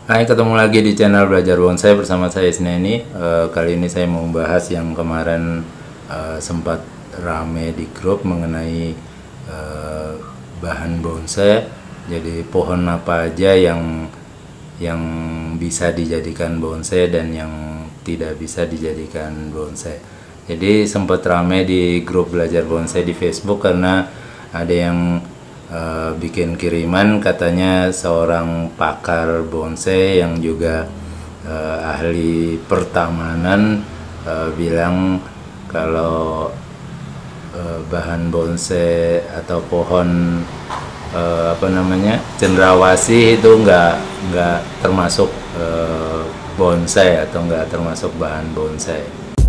Hai, ketemu lagi di channel Belajar Bonsai bersama saya Isneni. Kali ini saya mau membahas yang kemarin sempat rame di grup mengenai bahan bonsai. Jadi pohon apa aja yang bisa dijadikan bonsai dan yang tidak bisa dijadikan bonsai. Jadi sempat rame di grup Belajar Bonsai di Facebook karena ada yang bikin kiriman, katanya seorang pakar bonsai yang juga ahli pertamanan bilang kalau bahan bonsai atau pohon cendrawasih itu nggak termasuk bonsai atau nggak termasuk bahan bonsai.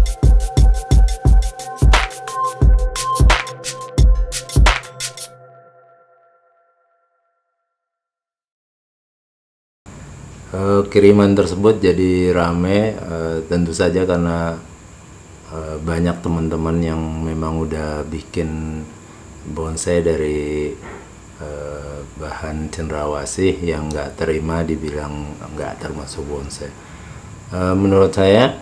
Kiriman tersebut jadi rame, tentu saja karena banyak teman-teman yang memang udah bikin bonsai dari bahan cendrawasih yang nggak terima, dibilang nggak termasuk bonsai. Menurut saya,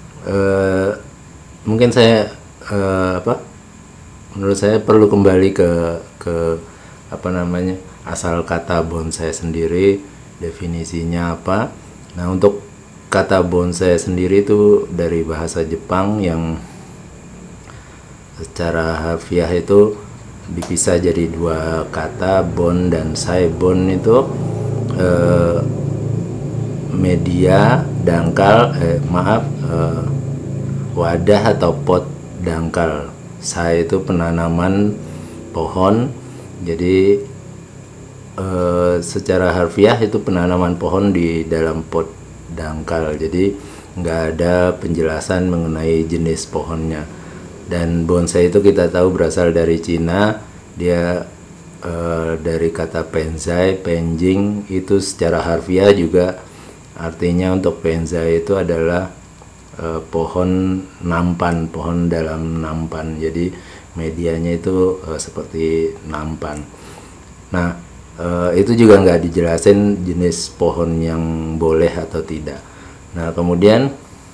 menurut saya perlu kembali ke asal kata bonsai sendiri. Definisinya apa? Nah, untuk kata bonsai sendiri itu dari bahasa Jepang yang secara harfiah itu dipisah jadi dua kata, bon dan sai. Bon itu media dangkal, wadah atau pot dangkal. Sai itu penanaman pohon. Jadi secara harfiah itu penanaman pohon di dalam pot dangkal, jadi nggak ada penjelasan mengenai jenis pohonnya. Dan bonsai itu kita tahu berasal dari Cina, dia dari kata penzai, penjing, itu secara harfiah juga artinya untuk penzai itu adalah pohon nampan, pohon dalam nampan, jadi medianya itu seperti nampan. Nah, itu juga nggak dijelasin jenis pohon yang boleh atau tidak. Nah, kemudian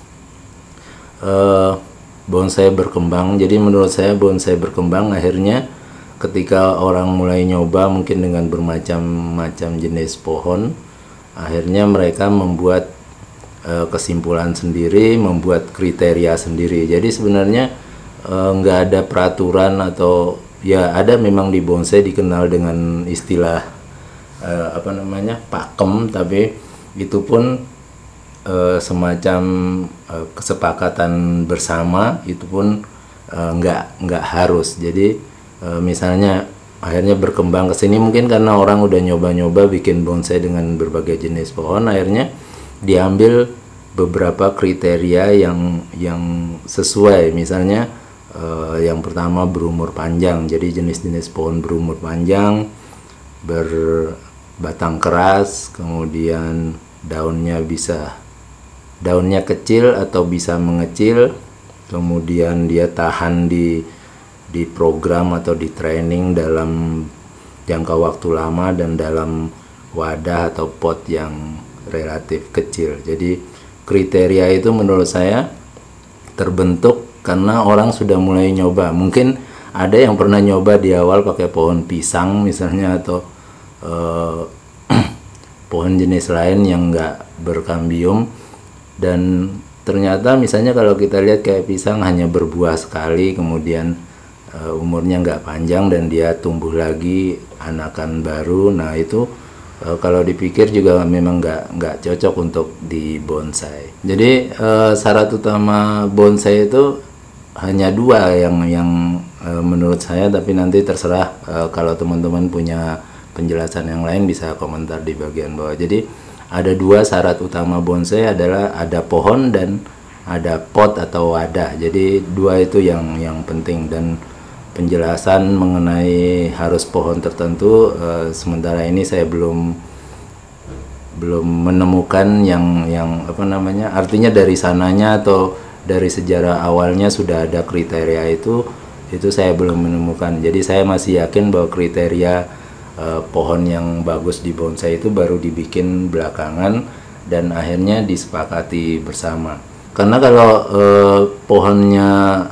bonsai berkembang. Jadi menurut saya bonsai berkembang akhirnya ketika orang mulai nyoba mungkin dengan bermacam-macam jenis pohon, akhirnya mereka membuat kesimpulan sendiri, membuat kriteria sendiri. Jadi sebenarnya nggak ada peraturan, atau ya ada memang di bonsai dikenal dengan istilah pakem, tapi itu pun semacam kesepakatan bersama, itu pun nggak harus. Jadi misalnya akhirnya berkembang ke sini mungkin karena orang udah nyoba-nyoba bikin bonsai dengan berbagai jenis pohon, akhirnya diambil beberapa kriteria yang sesuai. Misalnya yang pertama berumur panjang, jadi jenis-jenis pohon berumur panjang, berbatang keras, kemudian daunnya kecil atau bisa mengecil, kemudian dia tahan di program atau di training dalam jangka waktu lama dan dalam wadah atau pot yang relatif kecil. Jadi kriteria itu menurut saya terbentuk karena orang sudah mulai nyoba. Mungkin ada yang pernah nyoba di awal pakai pohon pisang misalnya, atau pohon jenis lain yang enggak berkambium, dan ternyata misalnya kalau kita lihat kayak pisang hanya berbuah sekali, kemudian umurnya enggak panjang dan dia tumbuh lagi anakan baru. Nah, itu kalau dipikir juga memang enggak cocok untuk di bonsai. Jadi syarat utama bonsai itu hanya dua yang menurut saya, tapi nanti terserah kalau teman-teman punya penjelasan yang lain bisa komentar di bagian bawah. Jadi ada dua syarat utama bonsai, adalah ada pohon dan ada pot atau wadah. Jadi dua itu yang penting, dan penjelasan mengenai harus pohon tertentu sementara ini saya belum menemukan yang artinya dari sananya atau dari sejarah awalnya sudah ada kriteria itu saya belum menemukan. Jadi saya masih yakin bahwa kriteria pohon yang bagus di bonsai itu baru dibikin belakangan, dan akhirnya disepakati bersama. Karena kalau pohonnya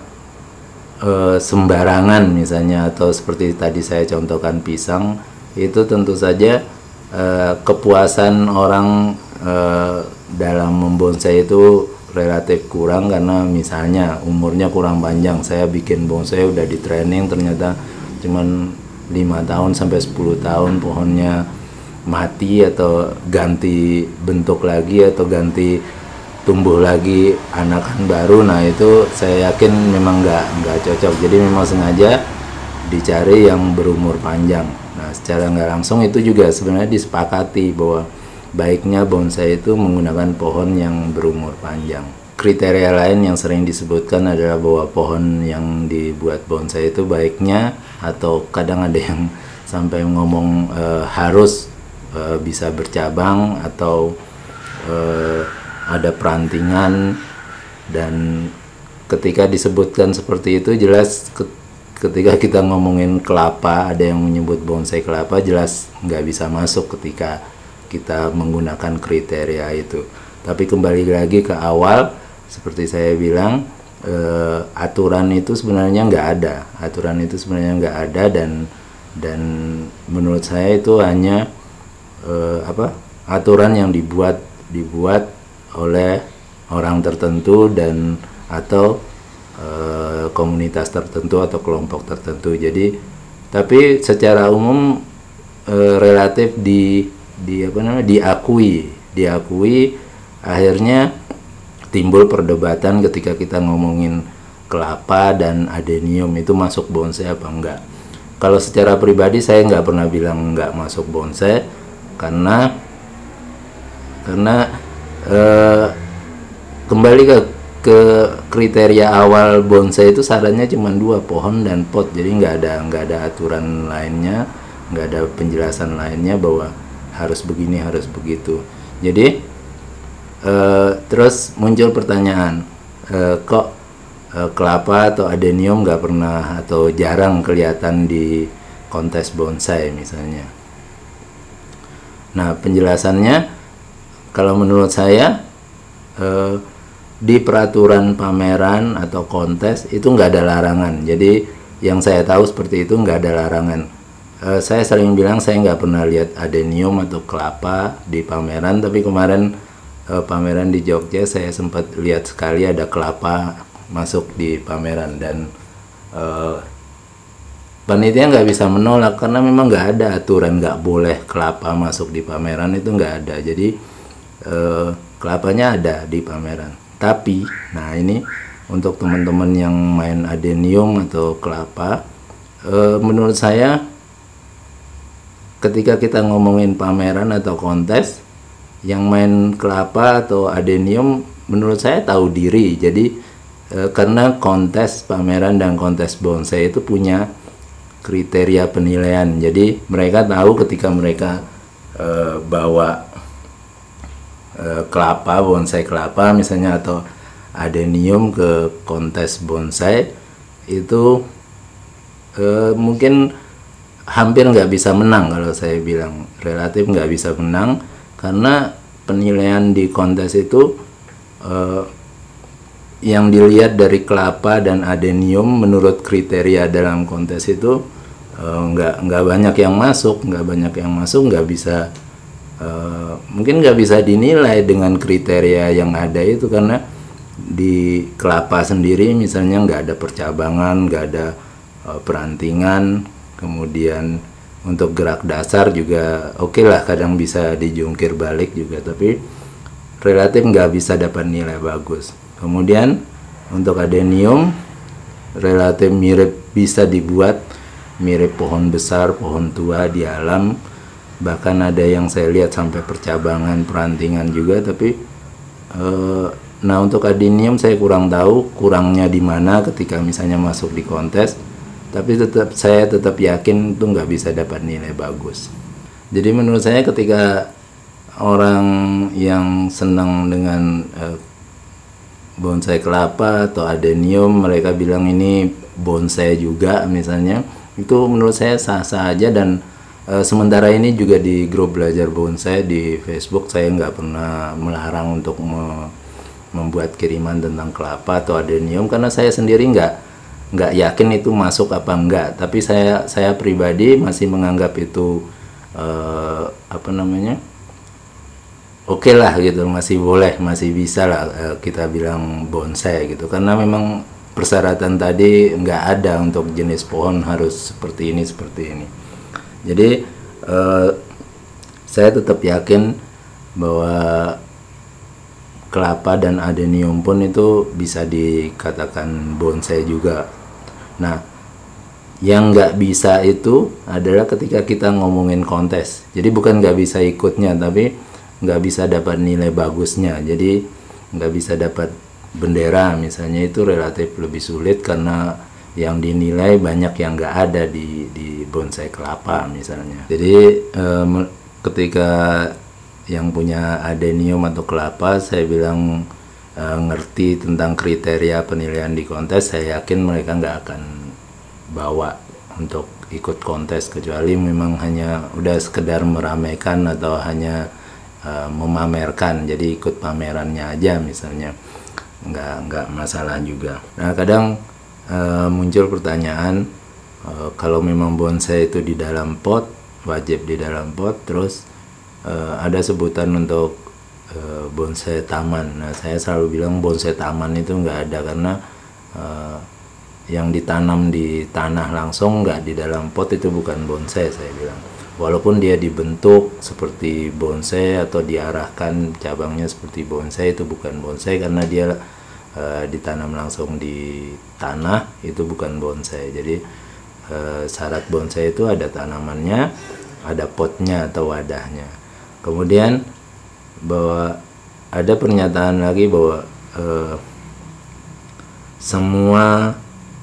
sembarangan misalnya, atau seperti tadi saya contohkan pisang, itu tentu saja kepuasan orang dalam membonsai itu relatif kurang, karena misalnya umurnya kurang panjang. Saya bikin bonsai udah di training, ternyata cuman 5 tahun sampai 10 tahun pohonnya mati atau ganti bentuk lagi atau ganti tumbuh lagi anakan baru. Nah itu saya yakin memang nggak cocok. Jadi memang sengaja dicari yang berumur panjang. Nah secara nggak langsung itu juga sebenarnya disepakati bahwa baiknya bonsai itu menggunakan pohon yang berumur panjang. Kriteria lain yang sering disebutkan adalah bahwa pohon yang dibuat bonsai itu baiknya, atau kadang ada yang sampai ngomong harus bisa bercabang atau ada perantingan. Dan ketika disebutkan seperti itu, jelas ketika kita ngomongin kelapa, ada yang menyebut bonsai kelapa, jelas nggak bisa masuk ketika kita menggunakan kriteria itu. Tapi kembali lagi ke awal, seperti saya bilang, aturan itu sebenarnya nggak ada. Aturan itu sebenarnya nggak ada, dan menurut saya itu hanya aturan yang dibuat oleh orang tertentu dan atau komunitas tertentu atau kelompok tertentu. Jadi tapi secara umum relatif diakui, akhirnya timbul perdebatan ketika kita ngomongin kelapa dan adenium itu masuk bonsai apa enggak. Kalau secara pribadi saya nggak pernah bilang nggak masuk bonsai, karena kembali ke kriteria awal bonsai itu sarannya cuma 2, pohon dan pot. Jadi nggak ada aturan lainnya, nggak ada penjelasan lainnya bahwa harus begini harus begitu. Jadi terus muncul pertanyaan, kok kelapa atau adenium nggak pernah atau jarang kelihatan di kontes bonsai misalnya. Nah penjelasannya, kalau menurut saya di peraturan pameran atau kontes itu nggak ada larangan. Jadi yang saya tahu seperti itu, nggak ada larangan. Saya sering bilang saya nggak pernah lihat adenium atau kelapa di pameran, tapi kemarin pameran di Jogja saya sempat lihat sekali ada kelapa masuk di pameran, dan panitia nggak bisa menolak karena memang nggak ada aturan nggak boleh kelapa masuk di pameran, itu nggak ada. Jadi kelapanya ada di pameran. Tapi nah ini untuk teman-teman yang main adenium atau kelapa, menurut saya ketika kita ngomongin pameran atau kontes, yang main kelapa atau adenium menurut saya tahu diri. Jadi karena kontes pameran dan kontes bonsai itu punya kriteria penilaian. Jadi mereka tahu ketika mereka bawa kelapa, bonsai kelapa misalnya atau adenium ke kontes bonsai, itu mungkin hampir nggak bisa menang. Kalau saya bilang relatif nggak bisa menang, karena penilaian di kontes itu yang dilihat dari kelapa dan adenium menurut kriteria dalam kontes itu nggak banyak yang masuk, nggak bisa mungkin nggak bisa dinilai dengan kriteria yang ada itu, karena di kelapa sendiri misalnya nggak ada percabangan, nggak ada perantingan, kemudian untuk gerak dasar juga oke lah, kadang bisa dijungkir balik juga, tapi relatif nggak bisa dapat nilai bagus. Kemudian untuk adenium relatif mirip, bisa dibuat mirip pohon besar, pohon tua di alam, bahkan ada yang saya lihat sampai percabangan, perantingan juga. Tapi nah untuk adenium saya kurang tahu kurangnya di mana ketika misalnya masuk di kontes, tapi saya tetap yakin itu nggak bisa dapat nilai bagus. Jadi menurut saya ketika orang yang senang dengan bonsai kelapa atau adenium, mereka bilang ini bonsai juga misalnya, itu menurut saya sah-sah aja, dan Sementara ini juga di grup belajar bonsai di Facebook saya nggak pernah melarang untuk membuat kiriman tentang kelapa atau adenium, karena saya sendiri nggak yakin itu masuk apa enggak. Tapi saya pribadi masih menganggap itu apa namanya, oke lah gitu, masih boleh, masih bisa lah kita bilang bonsai gitu, karena memang persyaratan tadi nggak ada untuk jenis pohon harus seperti ini seperti ini. Jadi saya tetap yakin bahwa kelapa dan adenium pun itu bisa dikatakan bonsai juga. Nah, yang nggak bisa itu adalah ketika kita ngomongin kontes. Jadi bukan nggak bisa ikutnya, tapi nggak bisa dapat nilai bagusnya. Jadi nggak bisa dapat bendera misalnya, itu relatif lebih sulit karena yang dinilai banyak yang nggak ada di bonsai kelapa misalnya. Jadi ketika yang punya adenium atau kelapa saya bilang ngerti tentang kriteria penilaian di kontes, saya yakin mereka nggak akan bawa untuk ikut kontes, kecuali memang hanya udah sekedar meramaikan atau hanya memamerkan, jadi ikut pamerannya aja misalnya, nggak masalah juga. Nah, kadang muncul pertanyaan, kalau memang bonsai itu di dalam pot, wajib di dalam pot, terus ada sebutan untuk bonsai taman. Nah, saya selalu bilang bonsai taman itu nggak ada, karena yang ditanam di tanah langsung, nggak di dalam pot, itu bukan bonsai saya bilang. Walaupun dia dibentuk seperti bonsai atau diarahkan cabangnya seperti bonsai, itu bukan bonsai karena dia ditanam langsung di tanah, itu bukan bonsai. Jadi syarat bonsai itu ada tanamannya, ada potnya atau wadahnya. Kemudian bahwa ada pernyataan lagi bahwa semua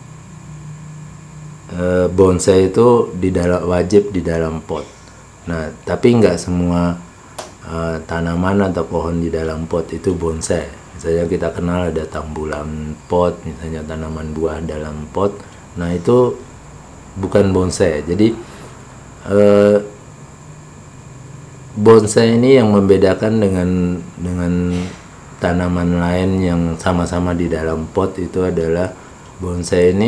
bonsai itu wajib di dalam pot. Nah, tapi nggak semua tanaman atau pohon di dalam pot itu bonsai. Misalnya kita kenal ada tambulan pot, misalnya tanaman buah dalam pot. Nah, itu bukan bonsai. Jadi bonsai ini yang membedakan dengan tanaman lain yang sama-sama di dalam pot itu adalah bonsai ini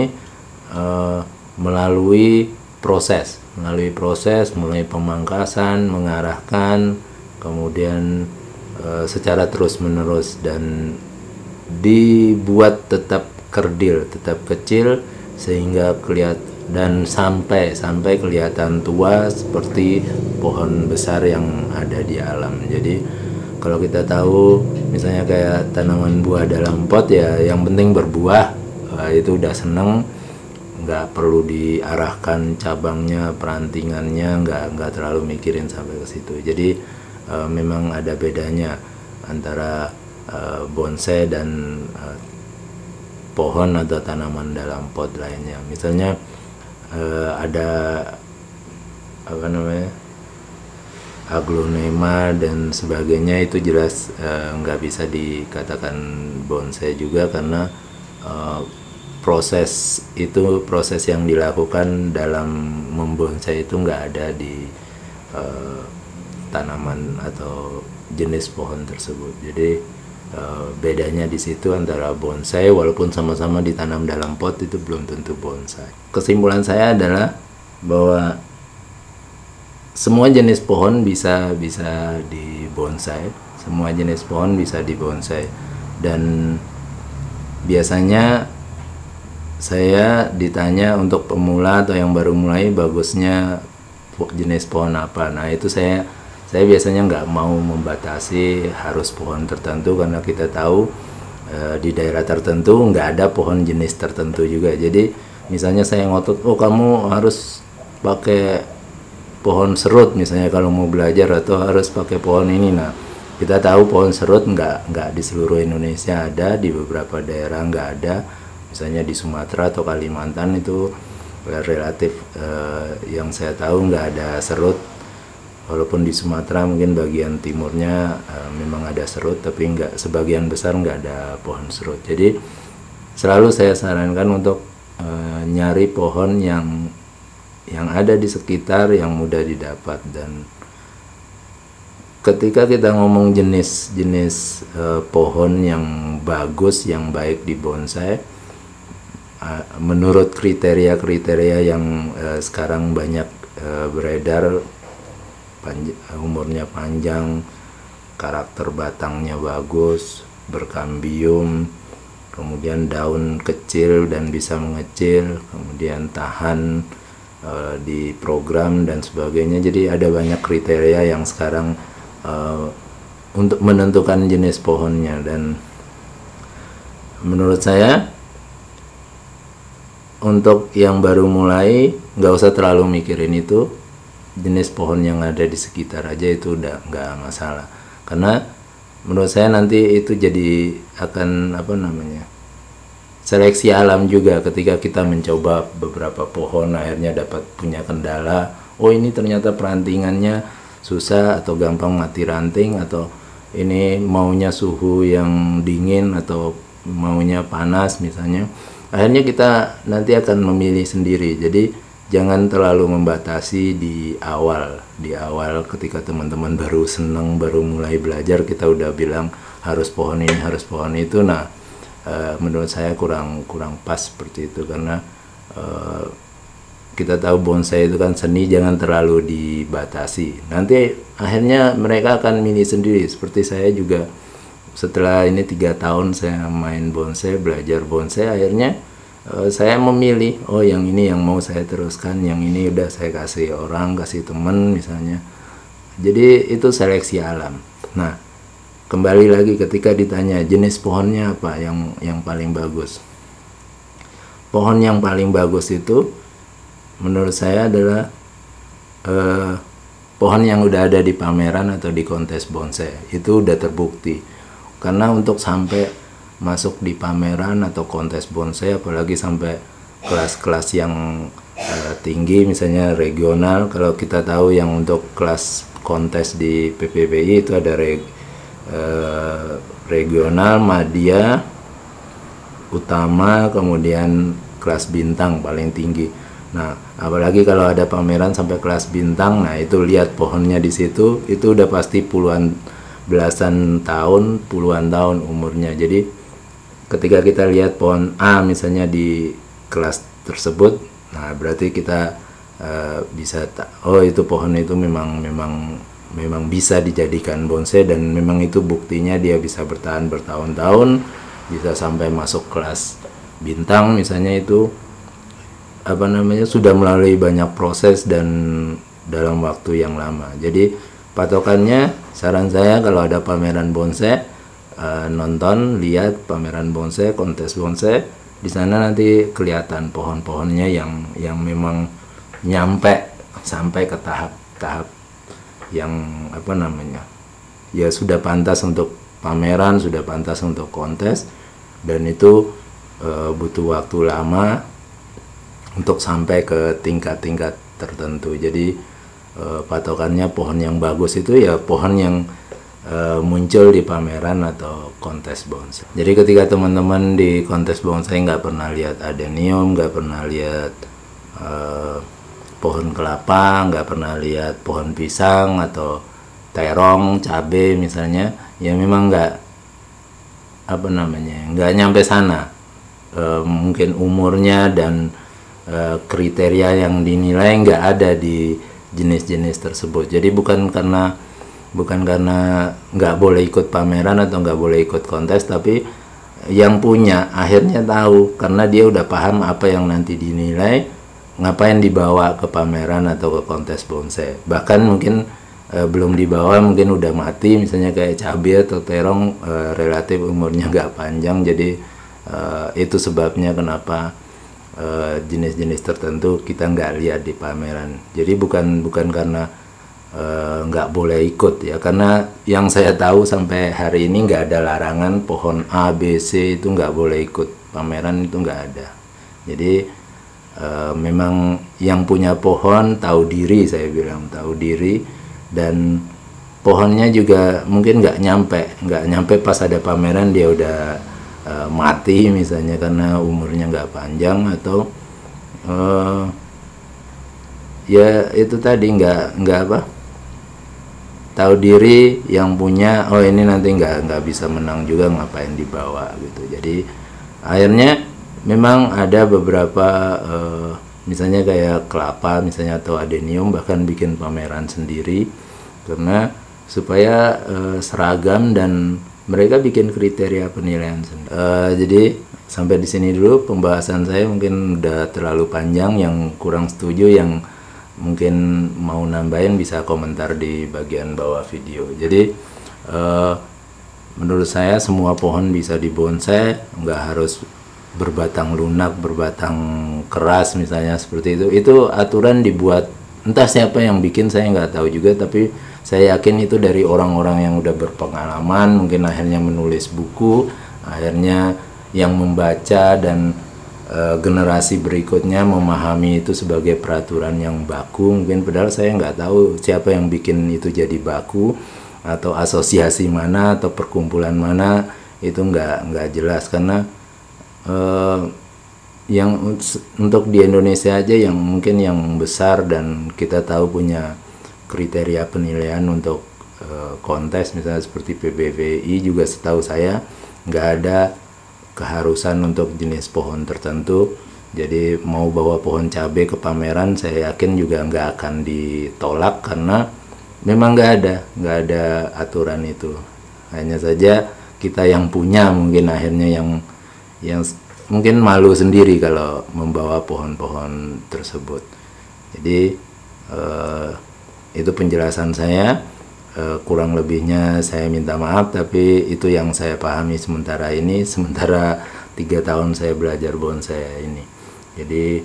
melalui proses, mulai pemangkasan, mengarahkan, kemudian secara terus-menerus, dan dibuat tetap kerdil, tetap kecil, sehingga dan sampai kelihatan tua seperti pohon besar yang ada di alam. Jadi kalau kita tahu misalnya kayak tanaman buah dalam pot, ya yang penting berbuah, itu udah seneng, nggak perlu diarahkan cabangnya, perantingannya, nggak terlalu mikirin sampai ke situ. Jadi memang ada bedanya antara bonsai dan pohon atau tanaman dalam pot lainnya. Misalnya ada apa namanya, aglonema dan sebagainya, itu jelas nggak bisa dikatakan bonsai juga, karena proses yang dilakukan dalam membonsai itu nggak ada di tanaman atau jenis pohon tersebut. Jadi bedanya di situ antara bonsai, walaupun sama-sama ditanam dalam pot, itu belum tentu bonsai. Kesimpulan saya adalah bahwa semua jenis pohon bisa dibonsai, semua jenis pohon bisa dibonsai, dan biasanya saya ditanya untuk pemula atau yang baru mulai, bagusnya jenis pohon apa. Nah, itu saya biasanya nggak mau membatasi harus pohon tertentu, karena kita tahu di daerah tertentu nggak ada pohon jenis tertentu juga. Jadi misalnya saya ngotot, oh kamu harus pakai pohon serut misalnya kalau mau belajar, atau harus pakai pohon ini. Nah, kita tahu pohon serut nggak di seluruh Indonesia ada, di beberapa daerah nggak ada. Misalnya di Sumatera atau Kalimantan itu relatif yang saya tahu nggak ada serut. Walaupun di Sumatera mungkin bagian timurnya memang ada serut, tapi nggak, sebagian besar nggak ada pohon serut. Jadi selalu saya sarankan untuk nyari pohon yang yang ada di sekitar yang mudah didapat. Dan ketika kita ngomong jenis-jenis pohon yang bagus, yang baik di bonsai, menurut kriteria-kriteria yang sekarang banyak beredar, umurnya panjang, karakter batangnya bagus, berkambium, kemudian daun kecil dan bisa mengecil, kemudian tahan di program dan sebagainya. Jadi ada banyak kriteria yang sekarang untuk menentukan jenis pohonnya. Dan menurut saya untuk yang baru mulai nggak usah terlalu mikirin itu, jenis pohon yang ada di sekitar aja itu udah nggak masalah. Karena menurut saya nanti itu jadi akan seleksi alam juga. Ketika kita mencoba beberapa pohon akhirnya dapat punya kendala, oh ini ternyata perantingannya susah atau gampang mati ranting, atau ini maunya suhu yang dingin atau maunya panas misalnya. Akhirnya kita nanti akan memilih sendiri. Jadi jangan terlalu membatasi di awal ketika teman-teman baru seneng, baru mulai belajar, kita udah bilang harus pohon ini, harus pohon itu. Nah, menurut saya kurang pas seperti itu, karena kita tahu bonsai itu kan seni, jangan terlalu dibatasi. Nanti akhirnya mereka akan milih sendiri. Seperti saya juga setelah ini 3 tahun saya main bonsai, belajar bonsai, akhirnya saya memilih, oh yang ini yang mau saya teruskan, yang ini udah saya kasih orang, kasih temen misalnya. Jadi itu seleksi alam. Nah, kembali lagi ketika ditanya jenis pohonnya apa yang paling bagus. Pohon yang paling bagus itu menurut saya adalah pohon yang udah ada di pameran atau di kontes bonsai. Itu udah terbukti. Karena untuk sampai masuk di pameran atau kontes bonsai, apalagi sampai kelas-kelas yang tinggi, misalnya regional. Kalau kita tahu yang untuk kelas kontes di PPBI itu ada regional, madya, utama, kemudian kelas bintang paling tinggi. Nah, apalagi kalau ada pameran sampai kelas bintang, nah itu lihat pohonnya di situ, itu udah pasti belasan tahun, puluhan tahun umurnya. Jadi ketika kita lihat pohon A misalnya di kelas tersebut, nah berarti kita bisa oh itu pohon itu memang bisa dijadikan bonsai, dan memang itu buktinya dia bisa bertahan bertahun-tahun, bisa sampai masuk kelas bintang misalnya. Itu sudah melalui banyak proses dan dalam waktu yang lama. Jadi patokannya, saran saya kalau ada pameran bonsai, nonton, lihat pameran bonsai, kontes bonsai. Di sana nanti kelihatan pohon-pohonnya yang memang nyampe sampai ke tahap yang ya sudah pantas untuk pameran, sudah pantas untuk kontes, dan itu butuh waktu lama untuk sampai ke tingkat-tingkat tertentu. Jadi patokannya pohon yang bagus itu ya pohon yang muncul di pameran atau kontes bonsai. Jadi ketika teman-teman di kontes bonsai nggak pernah lihat adenium, nggak pernah lihat pohon kelapa, nggak pernah lihat pohon pisang atau terong, cabai misalnya, ya memang nggak nyampe sana. Mungkin umurnya dan kriteria yang dinilai nggak ada di jenis-jenis tersebut. Jadi bukan karena nggak boleh ikut pameran atau nggak boleh ikut kontes, tapi yang punya akhirnya tahu, karena dia udah paham apa yang nanti dinilai, ngapain dibawa ke pameran atau ke kontes bonsai. Bahkan mungkin belum dibawa, mungkin udah mati, misalnya kayak cabai atau terong, relatif umurnya nggak panjang. Jadi itu sebabnya kenapa jenis-jenis tertentu kita nggak lihat di pameran. Jadi bukan karena nggak boleh ikut ya, karena yang saya tahu sampai hari ini nggak ada larangan pohon A, B, C itu nggak boleh ikut pameran, itu nggak ada. Jadi memang yang punya pohon tahu diri, saya bilang tahu diri, dan pohonnya juga mungkin nggak nyampe pas ada pameran dia udah mati misalnya karena umurnya nggak panjang, atau ya itu tadi nggak apa, tahu diri yang punya, oh ini nanti nggak bisa menang juga, ngapain dibawa gitu. Jadi akhirnya memang ada beberapa misalnya kayak kelapa misalnya atau adenium bahkan bikin pameran sendiri karena supaya seragam dan mereka bikin kriteria penilaian sendiri. Jadi sampai di sini dulu pembahasan saya, mungkin udah terlalu panjang. Yang kurang setuju, yang mungkin mau nambahin bisa komentar di bagian bawah video. Jadi menurut saya semua pohon bisa dibonsai, nggak harus berbatang lunak, berbatang keras misalnya seperti itu. Itu aturan dibuat, entah siapa yang bikin saya nggak tahu juga, tapi saya yakin itu dari orang-orang yang udah berpengalaman, mungkin akhirnya menulis buku, akhirnya yang membaca dan generasi berikutnya memahami itu sebagai peraturan yang baku. Mungkin padahal saya nggak tahu siapa yang bikin itu jadi baku, atau asosiasi mana atau perkumpulan mana, itu nggak jelas. Karena yang untuk di Indonesia aja yang mungkin yang besar dan kita tahu punya kriteria penilaian untuk kontes misalnya seperti PBVI juga, setahu saya nggak ada keharusan untuk jenis pohon tertentu. Jadi mau bawa pohon cabai ke pameran saya yakin juga nggak akan ditolak karena memang nggak ada aturan itu. Hanya saja kita yang punya mungkin akhirnya yang mungkin malu sendiri kalau membawa pohon-pohon tersebut. Jadi itu penjelasan saya, kurang lebihnya saya minta maaf, tapi itu yang saya pahami sementara 3 tahun saya belajar bonsai ini. Jadi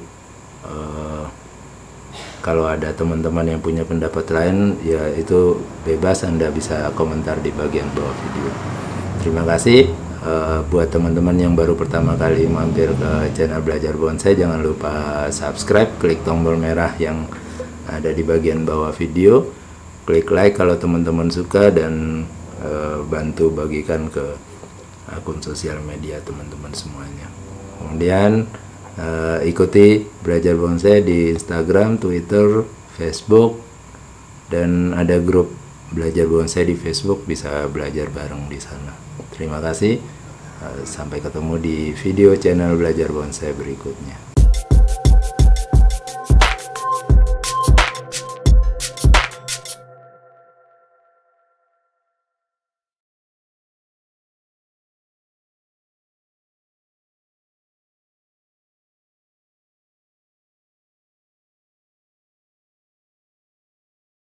kalau ada teman-teman yang punya pendapat lain, ya itu bebas, Anda bisa komentar di bagian bawah video. Terima kasih. Buat teman-teman yang baru pertama kali mampir ke channel Belajar Bonsai, jangan lupa subscribe, klik tombol merah yang ada di bagian bawah video, klik like kalau teman-teman suka, dan bantu bagikan ke akun sosial media teman-teman semuanya. Kemudian ikuti Belajar Bonsai di Instagram, Twitter, Facebook, dan ada grup Belajar Bonsai di Facebook, bisa belajar bareng di sana. Terima kasih, sampai ketemu di video channel Belajar Bonsai berikutnya.